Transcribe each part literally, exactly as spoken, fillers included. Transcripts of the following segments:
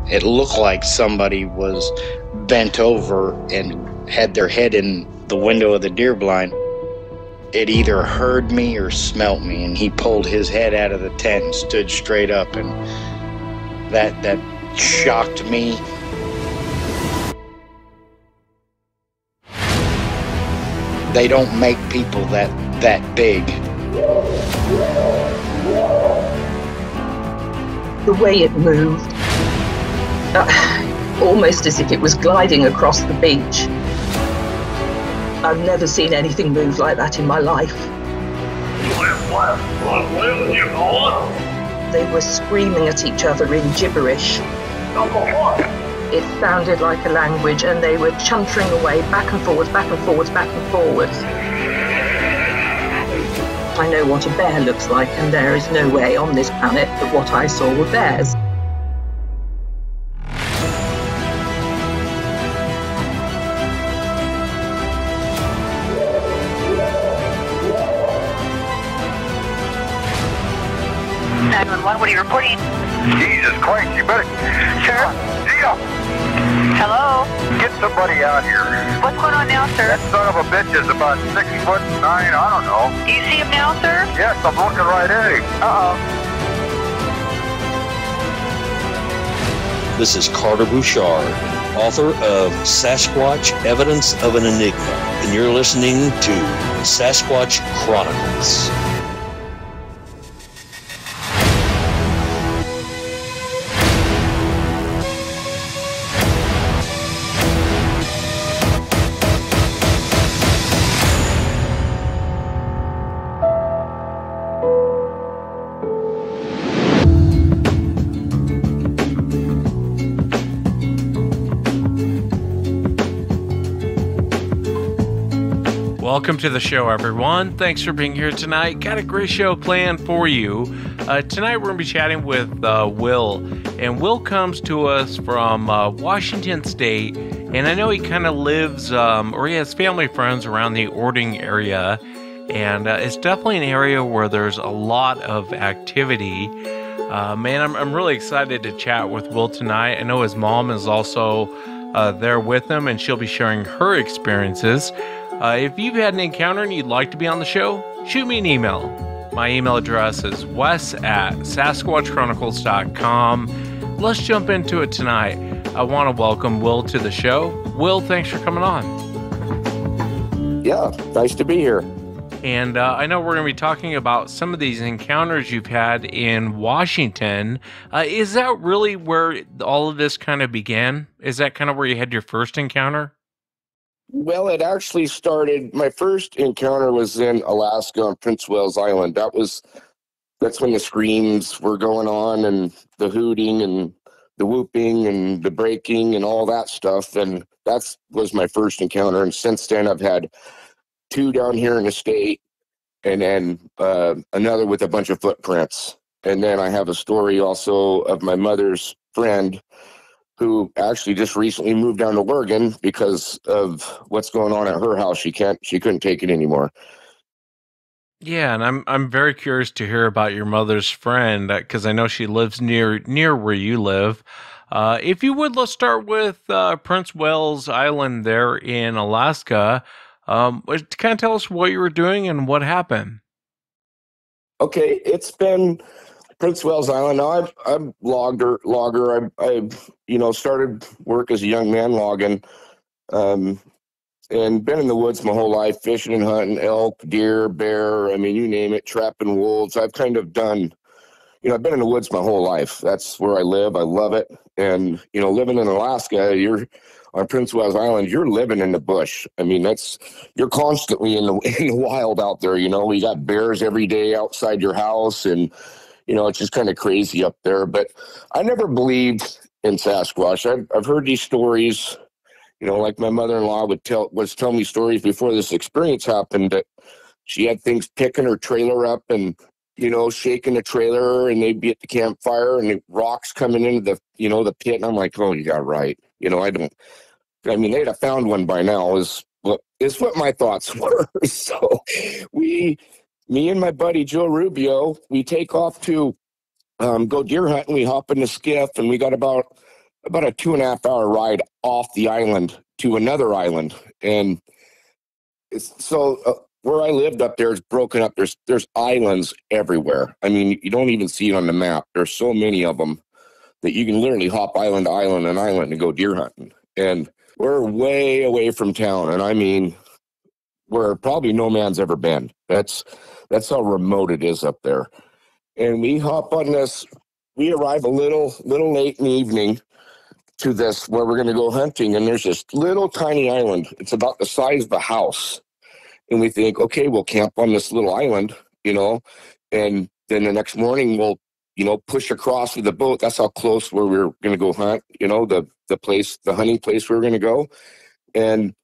It looked like somebody was bent over and had their head in the window of the deer blind. It either heard me or smelt me, and he pulled his head out of the tent and stood straight up, and that that shocked me. They don't make people that that big. The way it moved, uh, almost as if it was gliding across the beach. I've never seen anything move like that in my life. They were screaming at each other in gibberish. It sounded like a language, and they were chuntering away back and forwards, back and forwards, back and forwards. I know what a bear looks like, and there is no way on this planet that what I saw were bears. nine one one, what are you reporting? Jesus Christ, you better... Sir? Gia! Hello? Get somebody out here. What's going on now, sir? That son of a bitch is about six foot nine, I don't know. Do you see him now, sir? Yes, I'm looking right at him. Uh-oh. This is Carter Bouchard, author of Sasquatch, Evidence of an Enigma, and you're listening to Sasquatch Chronicles. Welcome to the show, everyone. Thanks for being here tonight. Got a great show planned for you. Uh, tonight we're going to be chatting with uh, Will, and Will comes to us from uh, Washington State, and I know he kind of lives, um, or he has family friends around the Ording area, and uh, it's definitely an area where there's a lot of activity. Uh, man, I'm, I'm really excited to chat with Will tonight. I know his mom is also uh, there with him, and she'll be sharing her experiences. Uh, if you've had an encounter and you'd like to be on the show, shoot me an email. My email address is wes at sasquatch chronicles dot com. Let's jump into it tonight. I want to welcome Will to the show. Will, thanks for coming on. Yeah, nice to be here. And uh, I know we're going to be talking about some of these encounters you've had in Washington. Uh, is that really where all of this kind of began? Is that kind of where you had your first encounter? Well, it actually started, my first encounter was in Alaska on Prince Wales Island. That was, that's when the screams were going on and the hooting and the whooping and the breaking and all that stuff. And that was my first encounter. And since then I've had two down here in the state, and then uh, another with a bunch of footprints. And then I have a story also of my mother's friend who actually just recently moved down to Oregon because of what's going on at her house. She can't, she couldn't take it anymore. Yeah, and I'm I'm very curious to hear about your mother's friend, because I know she lives near near where you live. Uh, if you would, let's start with uh, Prince Wales Island there in Alaska. Um, kind of tell us what you were doing and what happened. Okay, it's been Prince Wales Island. Now I've I'm logger logger. I I you know started work as a young man logging, um, and been in the woods my whole life, fishing and hunting, elk, deer, bear. I mean, you name it, trapping wolves. I've kind of done, you know, I've been in the woods my whole life. That's where I live. I love it. And you know, living in Alaska, you're on Prince Wales Island. You're living in the bush. I mean, that's you're constantly in the in the wild out there. You know, you got bears every day outside your house, and you know, it's just kind of crazy up there. But I never believed in Sasquatch. I've, I've heard these stories, you know, like my mother-in-law would tell, was telling me stories before this experience happened, that she had things picking her trailer up and, you know, shaking the trailer, and they'd be at the campfire and the rocks coming into the, you know, the pit. And I'm like, oh, you got right. You know, I don't, I mean, they'd have found one by now is what, is what my thoughts were. So we, me and my buddy Joe Rubio, we take off to um, go deer hunting. We hop in the skiff, and we got about about a two and a half hour ride off the island to another island. And it's, so uh, where I lived up there is broken up. There's there's islands everywhere. I mean, you don't even see it on the map. There's so many of them that you can literally hop island to island and island and go deer hunting. And we're way away from town. And I mean, where probably no man's ever been. That's that's how remote it is up there. And we hop on this. We arrive a little little late in the evening to this where we're going to go hunting, and there's this little tiny island. It's about the size of a house, and we think, okay, we'll camp on this little island, you know, and then the next morning we'll, you know, push across with the boat. That's how close where we we're going to go hunt, you know, the the place, the hunting place we we're going to go. And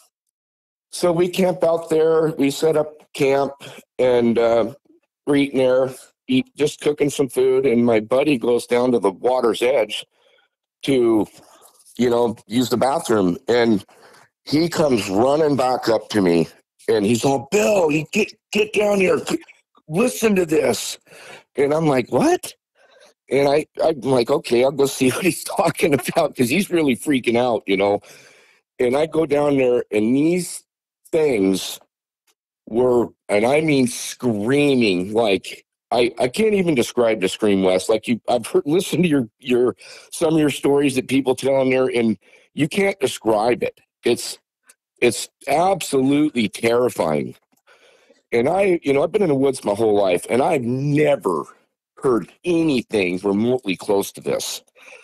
so we camp out there. We set up camp, and uh, we're eating there, eat just cooking some food, and my buddy goes down to the water's edge to, you know, use the bathroom. And he comes running back up to me, and he's all, Bill, you get, get down here. Listen to this. And I'm like, what? And I, I'm like, okay, I'll go see what he's talking about, because he's really freaking out, you know. And I go down there, and these things were, and I mean screaming, like, I, I can't even describe the scream, Wes. Like, you, I've heard, listened to your, your, some of your stories that people tell on there, and you can't describe it. It's, it's absolutely terrifying. And I, you know, I've been in the woods my whole life, and I've never heard anything remotely close to this.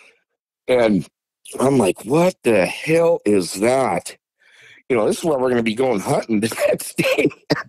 And I'm like, what the hell is that? You know, this is where we're going to be going hunting the next day.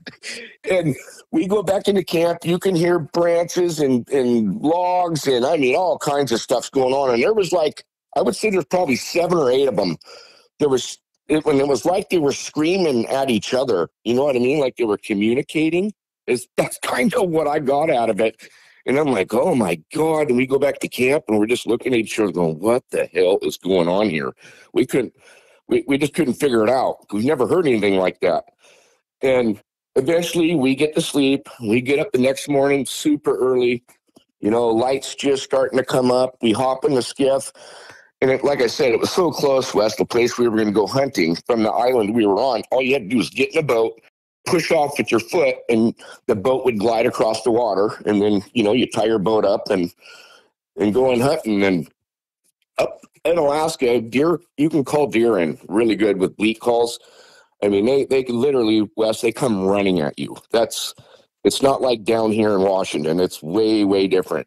And we go back into camp. You can hear branches and, and logs, and I mean, all kinds of stuff's going on. And there was like, I would say there's probably seven or eight of them. There was, it, when it was like they were screaming at each other, you know what I mean? Like they were communicating. Is that's kind of what I got out of it. And I'm like, oh my God. And we go back to camp, and we're just looking at each other going, what the hell is going on here? We couldn't, we, we just couldn't figure it out. We've never heard anything like that. And eventually we get to sleep. We get up the next morning super early, you know, lights just starting to come up. We hop in the skiff. And it, like I said, it was so close, West, the place we were going to go hunting from the island we were on. All you had to do was get in a boat, push off with your foot, and the boat would glide across the water. And then, you know, you tie your boat up and and go on hunting. And up in Alaska, deer, you can call deer in really good with bleat calls. I mean, they, they can literally, Wes, they come running at you. That's, it's not like down here in Washington. It's way, way different.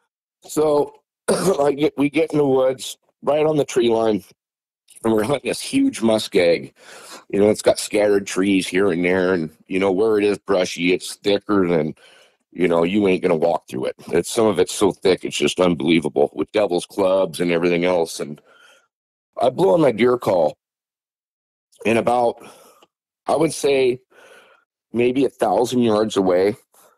So I get, we get in the woods right on the tree line, and we're hunting this huge muskeg. You know, it's got scattered trees here and there, and, you know, where it is brushy, it's thicker than, you know, you ain't going to walk through it. It's, some of it's so thick, it's just unbelievable, with devil's clubs and everything else. And I blew on my deer call, and about, I would say, maybe a thousand yards away,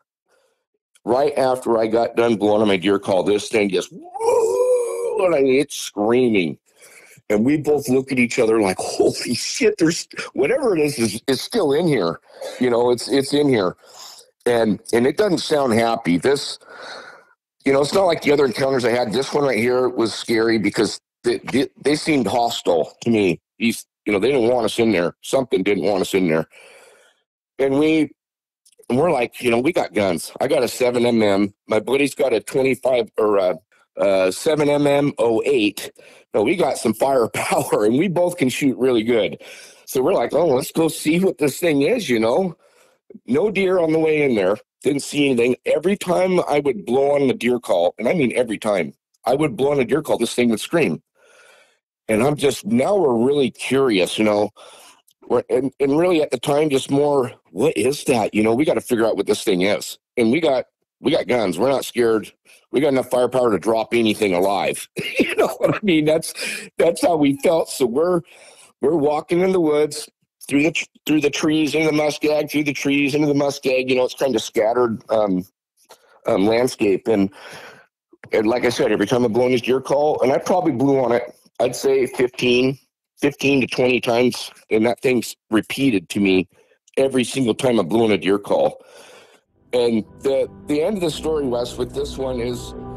right after I got done blowing on my deer call, this thing just, whoa, and I mean, it's screaming. And we both look at each other like, holy shit, there's, whatever it is, is, is still in here. You know, it's it's in here. And and it doesn't sound happy. This, you know, it's not like the other encounters I had. This one right here was scary because they, they, they seemed hostile to me. These, you know, they didn't want us in there. Something didn't want us in there. And we, and we're like, you know, we got guns. I got a seven M M. My buddy's got a twenty-five or a, a seven M M oh eight. No, we got some firepower, and we both can shoot really good. So we're like, oh, let's go see what this thing is, you know. No deer on the way in there. Didn't see anything. Every time I would blow on the deer call, and I mean every time, I would blow on a deer call, this thing would scream. And I'm just, now we're really curious, you know. We're, and, and really at the time, just more, what is that? You know, we got to figure out what this thing is. And we got, we got guns. We're not scared. We got enough firepower to drop anything alive. You know what I mean? That's, that's how we felt. So we're, we're walking in the woods, through the through the trees, into the muskeg, through the trees, into the muskeg. You know, it's kind of scattered um, um, landscape. And and like I said, every time I blow on this deer call, and I probably blew on it, I'd say fifteen to twenty times, and that thing's repeated to me every single time I blew on a deer call. And the the end of the story, Wes, with this one is